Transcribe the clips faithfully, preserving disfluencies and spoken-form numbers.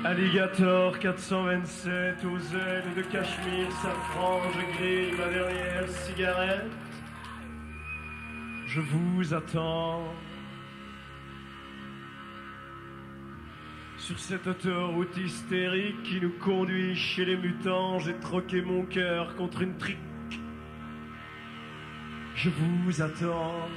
Alligator quatre cent vingt-sept aux ailes de cachemire, safran, je grille ma dernière cigarette. Je vous attends sur cette autoroute hystérique qui nous conduit chez les mutants. J'ai troqué mon cœur contre une trique. Je vous attends.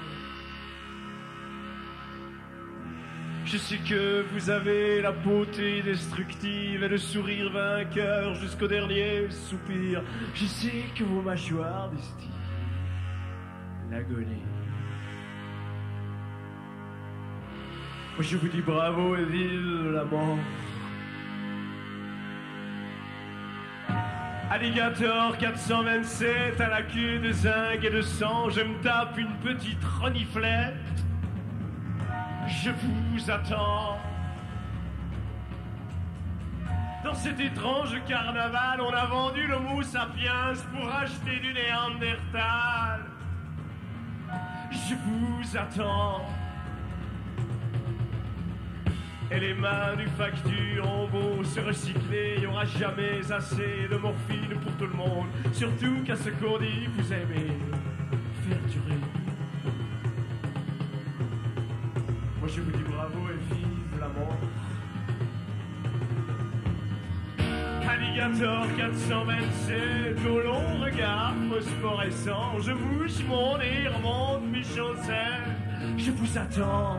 Je sais que vous avez la beauté destructive et le sourire vainqueur jusqu'au dernier soupir. Je sais que vos mâchoires distillent l'agonie. Moi je vous dis bravo et vive la mort. Alligator quatre cent vingt-sept à la queue de zinc et de sang, je me tape une petite reniflette. Je vous attends. Dans cet étrange carnaval, on a vendu l'homo sapiens pour acheter du néandertal. Je vous attends. Et les manufactures ont beau se recycler, il n'y aura jamais assez de morphine pour tout le monde. Surtout qu'à ce qu'on dit, vous aimez faire durer. Moi je vous dis bravo et vive la mort. Alligator quatre cent vingt-sept, au long regard phosphorescent, je bouge mon nez, remonte mes chaussettes. Je vous attends.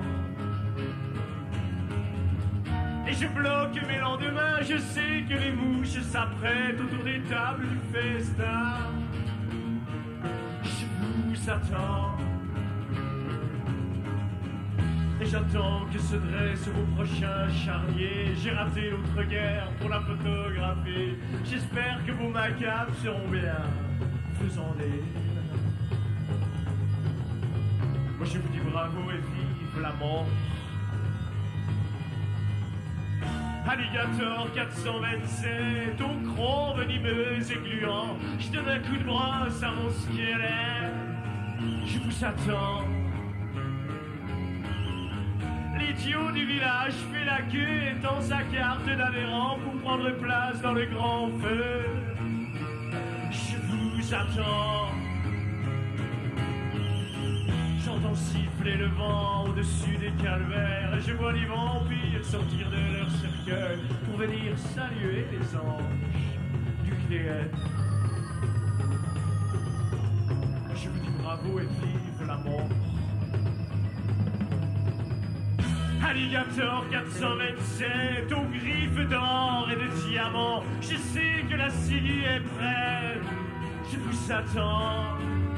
Et je bloque mes lendemains, je sais que les mouches s'apprêtent autour des tables du festin. Je vous attends. Et j'attends que se dressent vos prochains charniers. J'ai raté l'autre guerre pour la photographie. J'espère que vos macabres seront bien faisant des... Moi je vous dis bravo et vive la mort. Alligator quatre cent vingt-sept, au croc venimeux et gluant, je donne un coup de brosse à mon squelette. Je vous attends. L'idiot du village fait la queue et tend sa carte d'adhérent pour prendre place dans le grand feu. Je vous attends. J'entends siffler le vent au-dessus des calvaires et je vois les vampires sortir de leur cercueil pour venir saluer les anges du Cléette. Je vous dis bravo et vive la mort. Alligator quatre cent vingt-sept, aux griffes d'or et de diamants, je sais que la ciguë est prête. Je vous attends.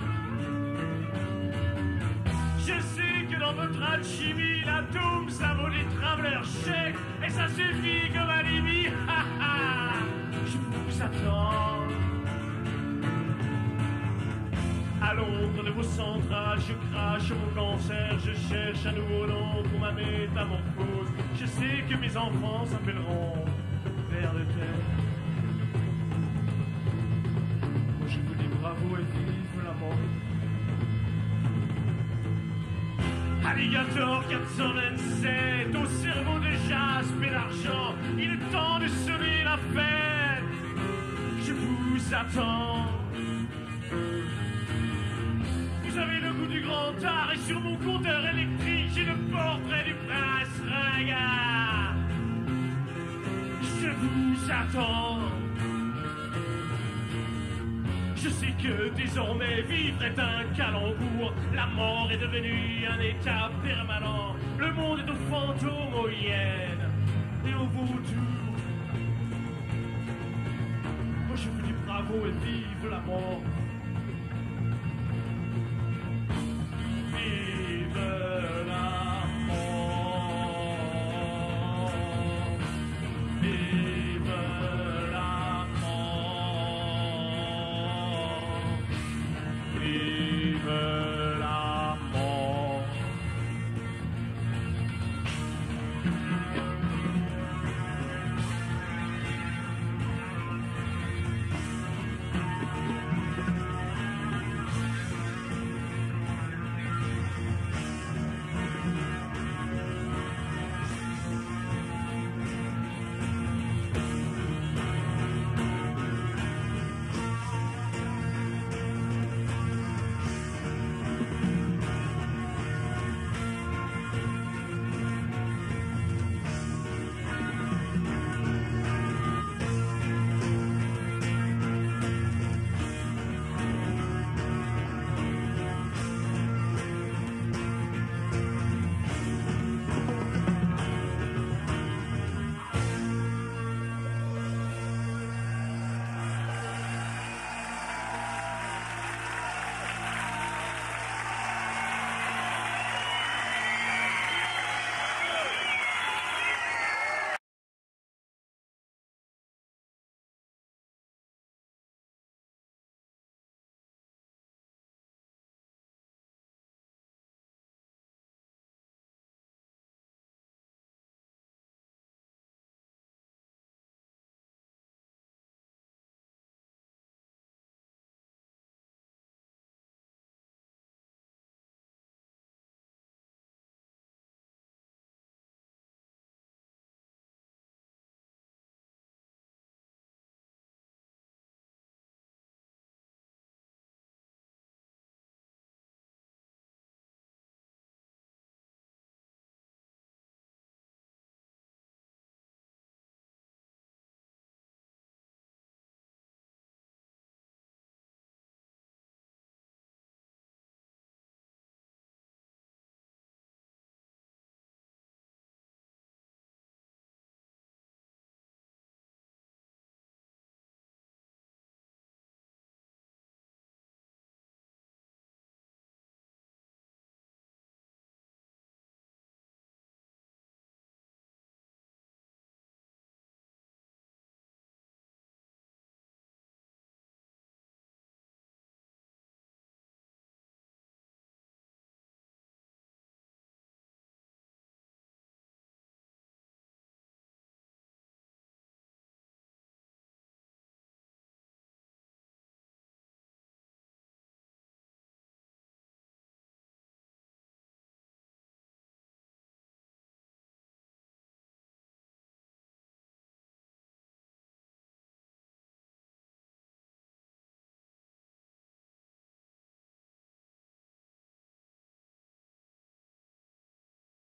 Je sais que dans votre alchimie, l'atome, ça vaut des travelers chèques, et ça suffit comme alibi. Ha ha. Je vous attends. À l'ombre de vos centrales, je crache mon cancer, je cherche un nouveau nom pour ma métamorphose. Je sais que mes enfants s'appelleront vers de terre. Moi je vous dis bravo et vive la mort. Alligator quatre cent vingt-sept, au cerveau de jaspe et d'argent, il est temps de sonner la fête. Je vous attends. Vous avez le goût du grand art et sur mon compteur électrique, j'ai le portrait du prince ringard. Je vous attends. Je sais que désormais vivre est un calembour. La mort est devenue un état permanent. Le monde est aux fantômes, aux hyènes et aux vautours. Moi je vous dis bravo et vive la mort.